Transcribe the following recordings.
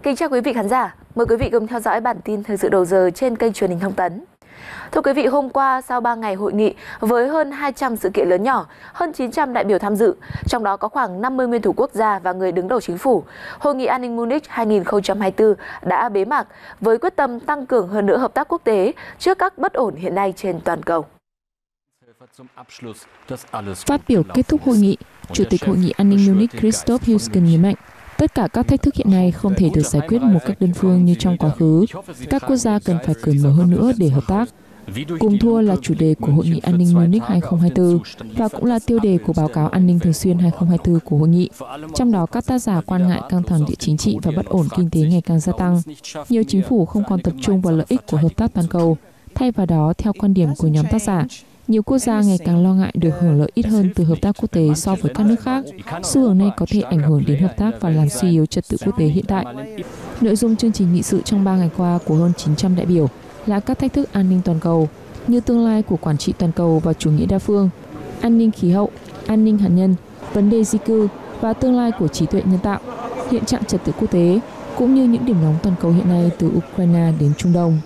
Kính chào quý vị khán giả, mời quý vị cùng theo dõi bản tin thời sự đầu giờ trên kênh truyền hình Thông tấn. Thưa quý vị, hôm qua sau 3 ngày hội nghị với hơn 200 sự kiện lớn nhỏ, hơn 900 đại biểu tham dự, trong đó có khoảng 50 nguyên thủ quốc gia và người đứng đầu chính phủ, Hội nghị An ninh Munich 2024 đã bế mạc với quyết tâm tăng cường hơn nữa hợp tác quốc tế trước các bất ổn hiện nay trên toàn cầu. Phát biểu kết thúc hội nghị, Chủ tịch Hội nghị An ninh Munich Christoph Heugen nhấn mạnh, tất cả các thách thức hiện nay không thể được giải quyết một cách đơn phương như trong quá khứ. Các quốc gia cần phải cởi mở hơn nữa để hợp tác. Cùng thua là chủ đề của Hội nghị An ninh Munich 2024 và cũng là tiêu đề của báo cáo an ninh thường xuyên 2024 của hội nghị. Trong đó, các tác giả quan ngại căng thẳng địa chính trị và bất ổn kinh tế ngày càng gia tăng. Nhiều chính phủ không còn tập trung vào lợi ích của hợp tác toàn cầu. Thay vào đó, theo quan điểm của nhóm tác giả, nhiều quốc gia ngày càng lo ngại được hưởng lợi ít hơn từ hợp tác quốc tế so với các nước khác. Xu hướng này có thể ảnh hưởng đến hợp tác và làm suy yếu trật tự quốc tế hiện tại. Nội dung chương trình nghị sự trong 3 ngày qua của hơn 900 đại biểu là các thách thức an ninh toàn cầu, như tương lai của quản trị toàn cầu và chủ nghĩa đa phương, an ninh khí hậu, an ninh hạt nhân, vấn đề di cư và tương lai của trí tuệ nhân tạo, hiện trạng trật tự quốc tế, cũng như những điểm nóng toàn cầu hiện nay từ Ukraine đến Trung Đông.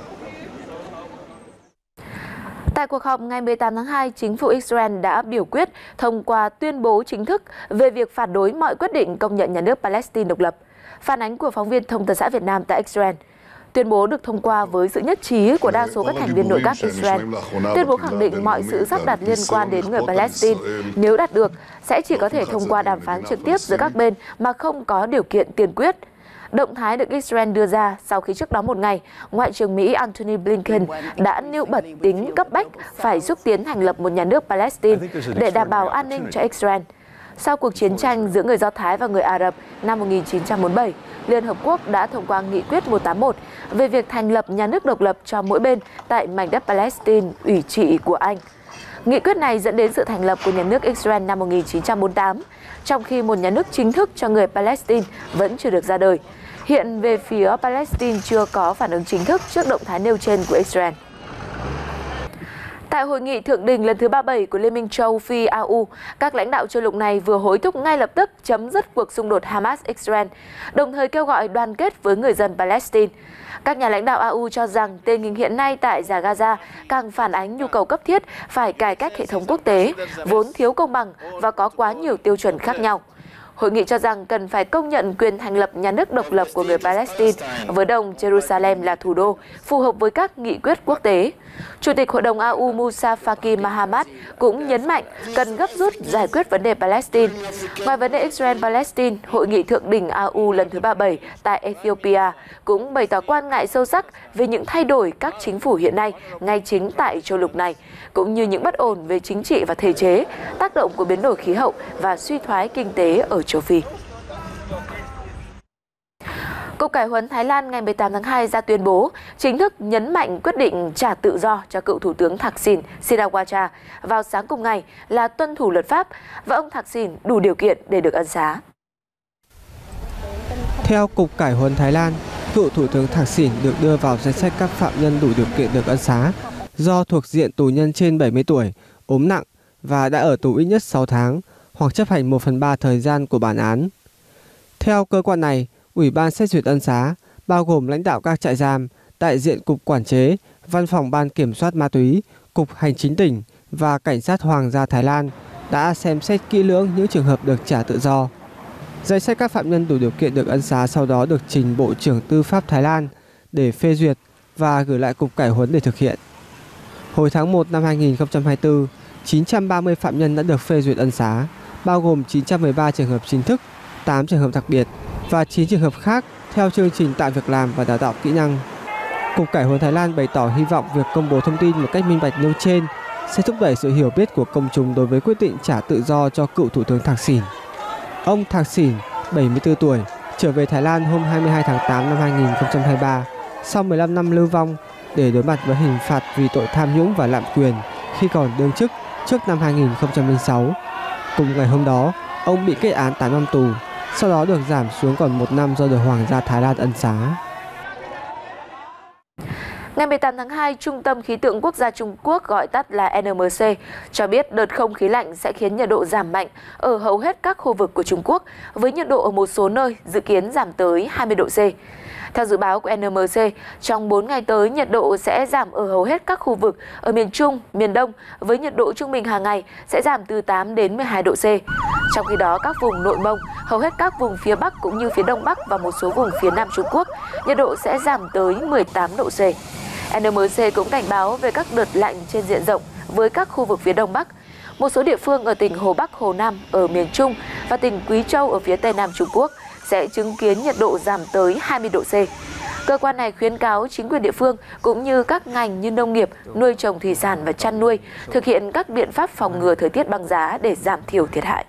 Tại cuộc họp ngày 18 tháng 2, chính phủ Israel đã biểu quyết thông qua tuyên bố chính thức về việc phản đối mọi quyết định công nhận nhà nước Palestine độc lập. Phản ánh của phóng viên Thông tấn xã Việt Nam tại Israel. Tuyên bố được thông qua với sự nhất trí của đa số các thành viên nội các Israel. Tuyên bố khẳng định mọi sự sắp đặt liên quan đến người Palestine, nếu đạt được, sẽ chỉ có thể thông qua đàm phán trực tiếp giữa các bên mà không có điều kiện tiên quyết. Động thái được Israel đưa ra sau khi trước đó một ngày, Ngoại trưởng Mỹ Antony Blinken đã nêu bật tính cấp bách phải xúc tiến thành lập một nhà nước Palestine để đảm bảo an ninh cho Israel. Sau cuộc chiến tranh giữa người Do Thái và người Ả Rập năm 1947, Liên Hợp Quốc đã thông qua Nghị quyết 181 về việc thành lập nhà nước độc lập cho mỗi bên tại mảnh đất Palestine ủy trị của Anh. Nghị quyết này dẫn đến sự thành lập của nhà nước Israel năm 1948, trong khi một nhà nước chính thức cho người Palestine vẫn chưa được ra đời. Hiện về phía Palestine chưa có phản ứng chính thức trước động thái nêu trên của Israel. Tại hội nghị thượng đỉnh lần thứ 37 của Liên minh châu Phi AU, các lãnh đạo châu lục này vừa hối thúc ngay lập tức chấm dứt cuộc xung đột Hamas-Israel, đồng thời kêu gọi đoàn kết với người dân Palestine. Các nhà lãnh đạo AU cho rằng tình hình hiện nay tại Dải Gaza càng phản ánh nhu cầu cấp thiết phải cải cách hệ thống quốc tế, vốn thiếu công bằng và có quá nhiều tiêu chuẩn khác nhau. Hội nghị cho rằng cần phải công nhận quyền thành lập nhà nước độc lập của người Palestine với đồng Jerusalem là thủ đô, phù hợp với các nghị quyết quốc tế. Chủ tịch Hội đồng AU Moussa Faki Mahamat cũng nhấn mạnh cần gấp rút giải quyết vấn đề Palestine. Ngoài vấn đề Israel-Palestine, Hội nghị thượng đỉnh AU lần thứ 37 tại Ethiopia cũng bày tỏ quan ngại sâu sắc về những thay đổi các chính phủ hiện nay ngay chính tại châu lục này, cũng như những bất ổn về chính trị và thể chế, tác động của biến đổi khí hậu và suy thoái kinh tế ở châu Phi. Cục Cải huấn Thái Lan ngày 18 tháng 2 ra tuyên bố chính thức nhấn mạnh quyết định trả tự do cho cựu Thủ tướng Thaksin Shinawatra vào sáng cùng ngày là tuân thủ luật pháp và ông Thaksin đủ điều kiện để được ân xá. Theo Cục Cải huấn Thái Lan, cựu Thủ tướng Thaksin được đưa vào danh sách các phạm nhân đủ điều kiện được ân xá do thuộc diện tù nhân trên 70 tuổi, ốm nặng và đã ở tù ít nhất 6 tháng hoặc chấp hành 1/3 thời gian của bản án. Theo cơ quan này, Ủy ban xét duyệt ân xá, bao gồm lãnh đạo các trại giam, đại diện Cục Quản chế, Văn phòng Ban Kiểm soát Ma túy, Cục Hành chính tỉnh và Cảnh sát Hoàng gia Thái Lan đã xem xét kỹ lưỡng những trường hợp được trả tự do. Danh sách các phạm nhân đủ điều kiện được ân xá sau đó được trình Bộ trưởng Tư pháp Thái Lan để phê duyệt và gửi lại Cục Cải huấn để thực hiện. Hồi tháng 1 năm 2024, 930 phạm nhân đã được phê duyệt ân xá, bao gồm 913 trường hợp chính thức, 8 trường hợp đặc biệt và 9 trường hợp khác theo chương trình tạo việc làm và đào tạo kỹ năng. Cục Cải huấn Thái Lan bày tỏ hy vọng việc công bố thông tin một cách minh bạch nêu trên sẽ thúc đẩy sự hiểu biết của công chúng đối với quyết định trả tự do cho cựu Thủ tướng Thaksin. Ông Thaksin, 74 tuổi, trở về Thái Lan hôm 22 tháng 8 năm 2023 sau 15 năm lưu vong để đối mặt với hình phạt vì tội tham nhũng và lạm quyền khi còn đương chức trước năm 2006. Cùng ngày hôm đó, ông bị kết án 8 năm tù, sau đó được giảm xuống còn 1 năm do được Hoàng gia Thái Lan ân xá. Ngày 18 tháng 2, Trung tâm Khí tượng Quốc gia Trung Quốc gọi tắt là NMC cho biết đợt không khí lạnh sẽ khiến nhiệt độ giảm mạnh ở hầu hết các khu vực của Trung Quốc, với nhiệt độ ở một số nơi dự kiến giảm tới 20 độ C. Theo dự báo của NMC, trong 4 ngày tới, nhiệt độ sẽ giảm ở hầu hết các khu vực ở miền Trung, miền Đông, với nhiệt độ trung bình hàng ngày sẽ giảm từ 8 đến 12 độ C. Trong khi đó, các vùng nội Mông, hầu hết các vùng phía Bắc cũng như phía Đông Bắc và một số vùng phía Nam Trung Quốc, nhiệt độ sẽ giảm tới 18 độ C. NMC cũng cảnh báo về các đợt lạnh trên diện rộng với các khu vực phía Đông Bắc. Một số địa phương ở tỉnh Hồ Bắc, Hồ Nam ở miền Trung và tỉnh Quý Châu ở phía Tây Nam Trung Quốc sẽ chứng kiến nhiệt độ giảm tới 20 độ C. Cơ quan này khuyến cáo chính quyền địa phương cũng như các ngành như nông nghiệp, nuôi trồng thủy sản và chăn nuôi thực hiện các biện pháp phòng ngừa thời tiết băng giá để giảm thiểu thiệt hại.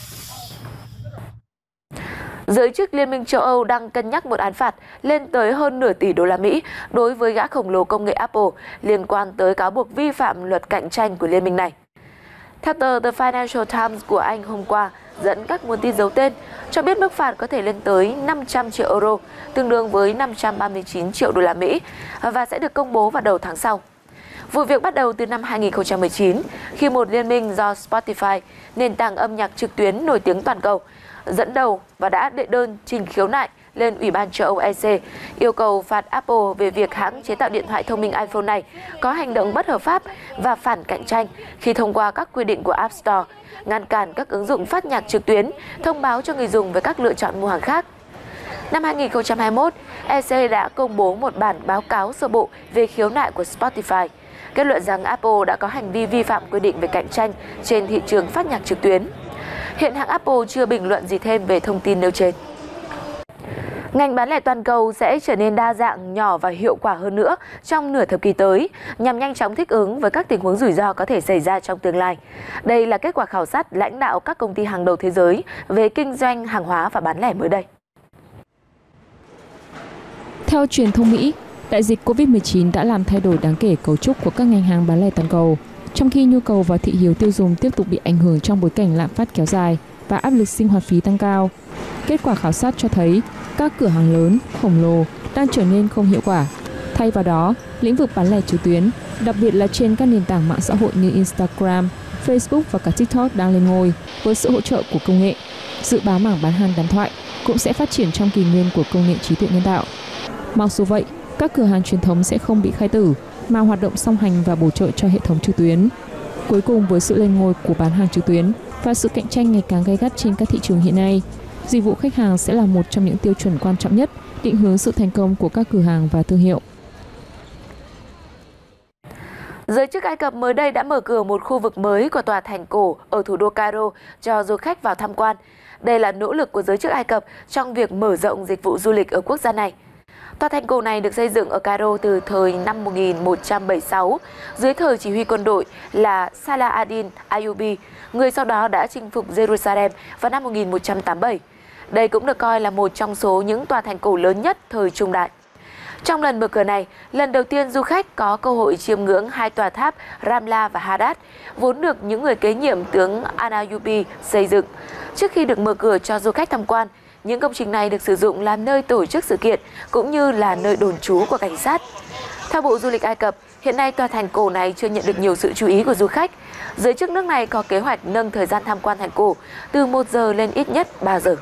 Giới chức Liên minh châu Âu đang cân nhắc một án phạt lên tới hơn nửa tỷ đô la Mỹ đối với gã khổng lồ công nghệ Apple liên quan tới cáo buộc vi phạm luật cạnh tranh của liên minh này. Theo tờ The Financial Times của Anh hôm qua, dẫn các nguồn tin giấu tên, cho biết mức phạt có thể lên tới 500 triệu euro, tương đương với 539 triệu đô la Mỹ, và sẽ được công bố vào đầu tháng sau. Vụ việc bắt đầu từ năm 2019, khi một liên minh do Spotify, nền tảng âm nhạc trực tuyến nổi tiếng toàn cầu, dẫn đầu và đã đệ đơn trình khiếu nại lên Ủy ban châu Âu EC, yêu cầu phạt Apple về việc hãng chế tạo điện thoại thông minh iPhone này có hành động bất hợp pháp và phản cạnh tranh khi thông qua các quy định của App Store, ngăn cản các ứng dụng phát nhạc trực tuyến, thông báo cho người dùng về các lựa chọn mua hàng khác. Năm 2021, EC đã công bố một bản báo cáo sơ bộ về khiếu nại của Spotify, kết luận rằng Apple đã có hành vi vi phạm quy định về cạnh tranh trên thị trường phát nhạc trực tuyến. Hiện hãng Apple chưa bình luận gì thêm về thông tin nêu trên. Ngành bán lẻ toàn cầu sẽ trở nên đa dạng, nhỏ và hiệu quả hơn nữa trong nửa thập kỷ tới, nhằm nhanh chóng thích ứng với các tình huống rủi ro có thể xảy ra trong tương lai. Đây là kết quả khảo sát lãnh đạo các công ty hàng đầu thế giới về kinh doanh hàng hóa và bán lẻ mới đây. Theo truyền thông Mỹ, đại dịch COVID-19 đã làm thay đổi đáng kể cấu trúc của các ngành hàng bán lẻ toàn cầu, trong khi nhu cầu và thị hiếu tiêu dùng tiếp tục bị ảnh hưởng trong bối cảnh lạm phát kéo dài và áp lực sinh hoạt phí tăng cao. Kết quả khảo sát cho thấy các cửa hàng lớn, khổng lồ đang trở nên không hiệu quả. Thay vào đó, lĩnh vực bán lẻ trực tuyến, đặc biệt là trên các nền tảng mạng xã hội như Instagram, Facebook và cả TikTok đang lên ngôi với sự hỗ trợ của công nghệ. Dự báo mảng bán hàng đàm thoại cũng sẽ phát triển trong kỷ nguyên của công nghệ trí tuệ nhân tạo. Mặc dù vậy, các cửa hàng truyền thống sẽ không bị khai tử mà hoạt động song hành và bổ trợ cho hệ thống trực tuyến. Cuối cùng, với sự lên ngôi của bán hàng trực tuyến và sự cạnh tranh ngày càng gay gắt trên các thị trường hiện nay, dịch vụ khách hàng sẽ là một trong những tiêu chuẩn quan trọng nhất định hướng sự thành công của các cửa hàng và thương hiệu. Giới chức Ai Cập mới đây đã mở cửa một khu vực mới của tòa thành cổ ở thủ đô Cairo cho du khách vào tham quan. Đây là nỗ lực của giới chức Ai Cập trong việc mở rộng dịch vụ du lịch ở quốc gia này. Tòa thành cổ này được xây dựng ở Cairo từ thời năm 1176, dưới thời chỉ huy quân đội là Salah ad-Din Ayyubi, người sau đó đã chinh phục Jerusalem vào năm 1187. Đây cũng được coi là một trong số những tòa thành cổ lớn nhất thời Trung Đại. Trong lần mở cửa này, lần đầu tiên du khách có cơ hội chiêm ngưỡng hai tòa tháp Ramla và Hadad, vốn được những người kế nhiệm tướng Al-Ayyubi xây dựng. Trước khi được mở cửa cho du khách tham quan, những công trình này được sử dụng làm nơi tổ chức sự kiện cũng như là nơi đồn trú của cảnh sát. Theo Bộ Du lịch Ai Cập, hiện nay tòa thành cổ này chưa nhận được nhiều sự chú ý của du khách. Giới chức nước này có kế hoạch nâng thời gian tham quan thành cổ từ 1 giờ lên ít nhất 3 giờ.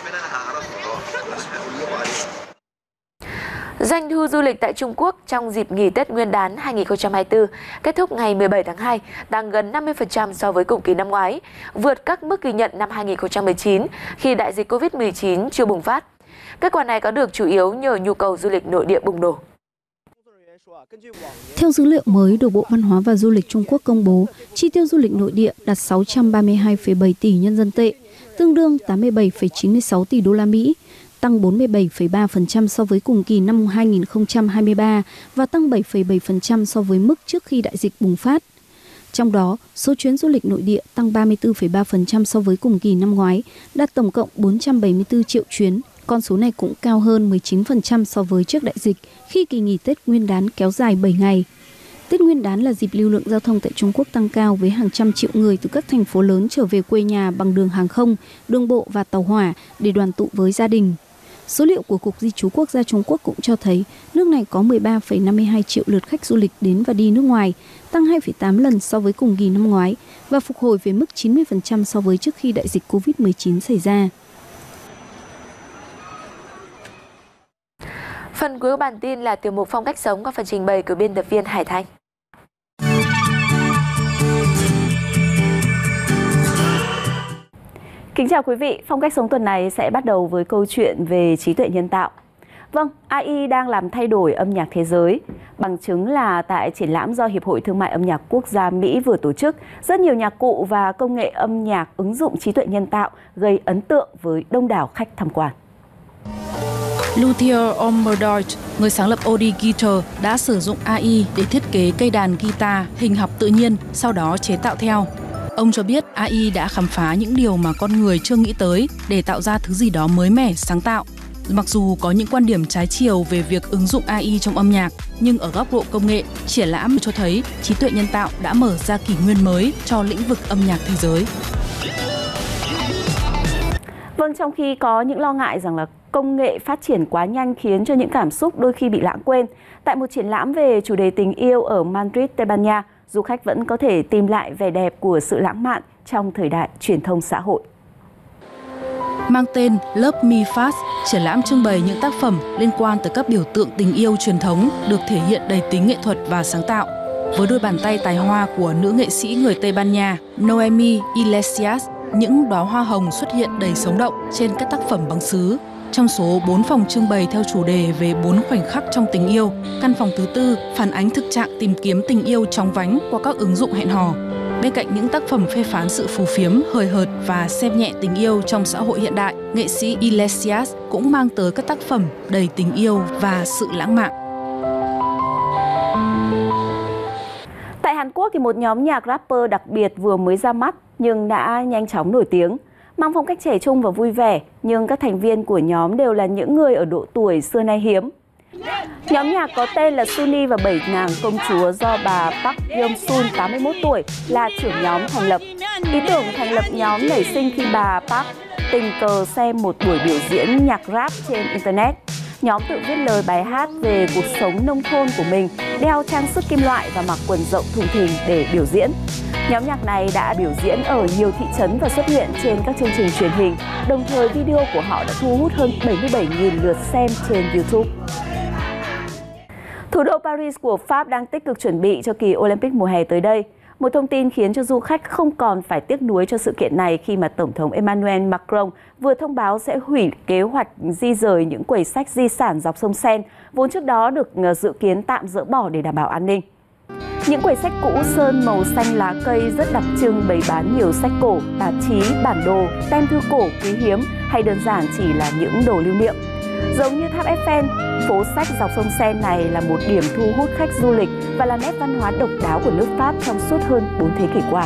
Doanh thu du lịch tại Trung Quốc trong dịp nghỉ Tết Nguyên đán 2024 kết thúc ngày 17 tháng 2 tăng gần 50% so với cùng kỳ năm ngoái, vượt các mức ghi nhận năm 2019 khi đại dịch Covid-19 chưa bùng phát. Kết quả này có được chủ yếu nhờ nhu cầu du lịch nội địa bùng nổ. Theo dữ liệu mới được Bộ Văn hóa và Du lịch Trung Quốc công bố, chi tiêu du lịch nội địa đạt 632,7 tỷ nhân dân tệ, tương đương 87,96 tỷ đô la Mỹ, tăng 47,3% so với cùng kỳ năm 2023 và tăng 7,7% so với mức trước khi đại dịch bùng phát. Trong đó, số chuyến du lịch nội địa tăng 34,3% so với cùng kỳ năm ngoái, đạt tổng cộng 474 triệu chuyến. Con số này cũng cao hơn 19% so với trước đại dịch, khi kỳ nghỉ Tết Nguyên đán kéo dài 7 ngày. Tết Nguyên đán là dịp lưu lượng giao thông tại Trung Quốc tăng cao với hàng trăm triệu người từ các thành phố lớn trở về quê nhà bằng đường hàng không, đường bộ và tàu hỏa để đoàn tụ với gia đình. Số liệu của Cục Di trú Quốc gia Trung Quốc cũng cho thấy nước này có 13,52 triệu lượt khách du lịch đến và đi nước ngoài, tăng 2,8 lần so với cùng kỳ năm ngoái và phục hồi về mức 90% so với trước khi đại dịch Covid-19 xảy ra. Phần cuối của bản tin là tiểu mục Phong cách sống qua phần trình bày của biên tập viên Hải Thanh. Kính chào quý vị, Phong cách sống tuần này sẽ bắt đầu với câu chuyện về trí tuệ nhân tạo. Vâng, AI đang làm thay đổi âm nhạc thế giới. Bằng chứng là tại triển lãm do Hiệp hội Thương mại Âm nhạc Quốc gia Mỹ vừa tổ chức, rất nhiều nhạc cụ và công nghệ âm nhạc ứng dụng trí tuệ nhân tạo gây ấn tượng với đông đảo khách tham quan. Luthier Omerdort, người sáng lập Audi Guitar, đã sử dụng AI để thiết kế cây đàn guitar hình học tự nhiên, sau đó chế tạo theo. Ông cho biết AI đã khám phá những điều mà con người chưa nghĩ tới để tạo ra thứ gì đó mới mẻ, sáng tạo. Mặc dù có những quan điểm trái chiều về việc ứng dụng AI trong âm nhạc, nhưng ở góc độ công nghệ, triển lãm cho thấy trí tuệ nhân tạo đã mở ra kỷ nguyên mới cho lĩnh vực âm nhạc thế giới. Vâng, trong khi có những lo ngại rằng là công nghệ phát triển quá nhanh khiến cho những cảm xúc đôi khi bị lãng quên, tại một triển lãm về chủ đề tình yêu ở Madrid, Tây Ban Nha, du khách vẫn có thể tìm lại vẻ đẹp của sự lãng mạn trong thời đại truyền thông xã hội. Mang tên Love Me Fast, triển lãm trưng bày những tác phẩm liên quan tới các biểu tượng tình yêu truyền thống được thể hiện đầy tính nghệ thuật và sáng tạo. Với đôi bàn tay tài hoa của nữ nghệ sĩ người Tây Ban Nha Noemi Iglesias, những đóa hoa hồng xuất hiện đầy sống động trên các tác phẩm bằng sứ. Trong số 4 phòng trưng bày theo chủ đề về 4 khoảnh khắc trong tình yêu, căn phòng thứ tư phản ánh thực trạng tìm kiếm tình yêu chóng vánh qua các ứng dụng hẹn hò. Bên cạnh những tác phẩm phê phán sự phù phiếm, hời hợt và xem nhẹ tình yêu trong xã hội hiện đại, nghệ sĩ Iglesias cũng mang tới các tác phẩm đầy tình yêu và sự lãng mạn. Tại Hàn Quốc thì một nhóm nhạc rapper đặc biệt vừa mới ra mắt nhưng đã nhanh chóng nổi tiếng. Mang phong cách trẻ trung và vui vẻ, nhưng các thành viên của nhóm đều là những người ở độ tuổi xưa nay hiếm. Nhóm nhạc có tên là Sunny và 7 nàng công chúa do bà Park Yeon-sun, 81 tuổi, là trưởng nhóm thành lập. Ý tưởng thành lập nhóm nảy sinh khi bà Park tình cờ xem một buổi biểu diễn nhạc rap trên Internet. Nhóm tự viết lời bài hát về cuộc sống nông thôn của mình, đeo trang sức kim loại và mặc quần rộng thùng thình để biểu diễn. Nhóm nhạc này đã biểu diễn ở nhiều thị trấn và xuất hiện trên các chương trình truyền hình. Đồng thời video của họ đã thu hút hơn 77.000 lượt xem trên YouTube. Thủ đô Paris của Pháp đang tích cực chuẩn bị cho kỳ Olympic mùa hè tới đây. Một thông tin khiến cho du khách không còn phải tiếc nuối cho sự kiện này khi mà Tổng thống Emmanuel Macron vừa thông báo sẽ hủy kế hoạch di rời những quầy sách di sản dọc sông Seine, vốn trước đó được dự kiến tạm dỡ bỏ để đảm bảo an ninh. Những quầy sách cũ sơn màu xanh lá cây rất đặc trưng bày bán nhiều sách cổ, tạp chí, bản đồ, tem thư cổ quý hiếm hay đơn giản chỉ là những đồ lưu niệm. Giống như tháp Eiffel, phố sách dọc sông Seine này là một điểm thu hút khách du lịch và là nét văn hóa độc đáo của nước Pháp trong suốt hơn 4 thế kỷ qua.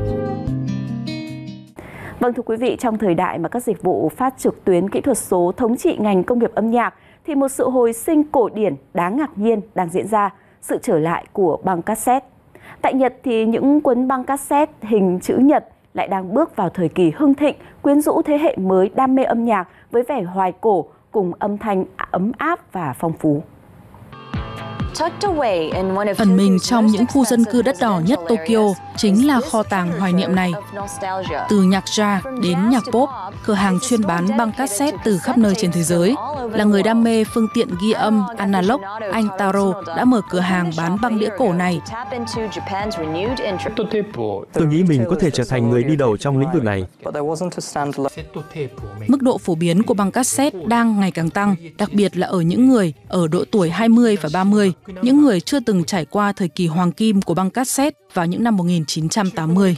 Vâng, thưa quý vị, trong thời đại mà các dịch vụ phát trực tuyến kỹ thuật số thống trị ngành công nghiệp âm nhạc, thì một sự hồi sinh cổ điển đáng ngạc nhiên đang diễn ra, sự trở lại của băng cassette. Tại Nhật thì những cuốn băng cassette hình chữ nhật lại đang bước vào thời kỳ hưng thịnh, quyến rũ thế hệ mới đam mê âm nhạc với vẻ hoài cổ cùng âm thanh ấm áp và phong phú. Ẩn mình trong những khu dân cư đắt đỏ nhất Tokyo chính là kho tàng hoài niệm này. Từ nhạc jazz đến nhạc pop, cửa hàng chuyên bán băng cassette từ khắp nơi trên thế giới. Là người đam mê phương tiện ghi âm analog, anh Taro đã mở cửa hàng bán băng đĩa cổ này. Tôi nghĩ mình có thể trở thành người đi đầu trong lĩnh vực này. Mức độ phổ biến của băng cassette đang ngày càng tăng, đặc biệt là ở những người ở độ tuổi 20 và 30, những người chưa từng trải qua thời kỳ hoàng kim của băng cassette vào những năm 1980.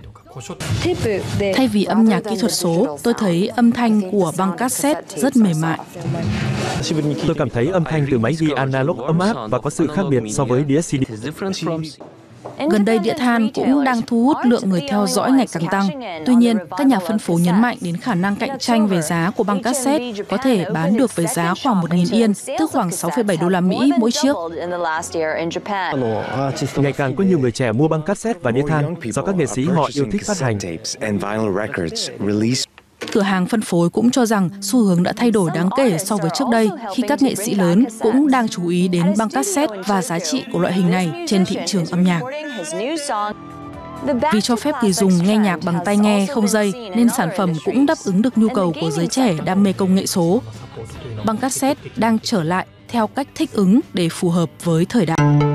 Thay vì âm nhạc kỹ thuật số, tôi thấy âm thanh của băng cassette rất mềm mại. Tôi cảm thấy âm thanh từ máy ghi analog ấm áp và có sự khác biệt so với đĩa CD. Gần đây, đĩa than cũng đang thu hút lượng người theo dõi ngày càng tăng. Tuy nhiên, các nhà phân phối nhấn mạnh đến khả năng cạnh tranh về giá của băng cassette có thể bán được với giá khoảng 1.000 yên, tức khoảng 6,7 đô la Mỹ mỗi chiếc. Ngày càng có nhiều người trẻ mua băng cassette và đĩa than do các nghệ sĩ họ yêu thích phát hành. Cửa hàng phân phối cũng cho rằng xu hướng đã thay đổi đáng kể so với trước đây khi các nghệ sĩ lớn cũng đang chú ý đến băng cassette và giá trị của loại hình này trên thị trường âm nhạc. Vì cho phép người dùng nghe nhạc bằng tai nghe không dây nên sản phẩm cũng đáp ứng được nhu cầu của giới trẻ đam mê công nghệ số. Băng cassette đang trở lại theo cách thích ứng để phù hợp với thời đại.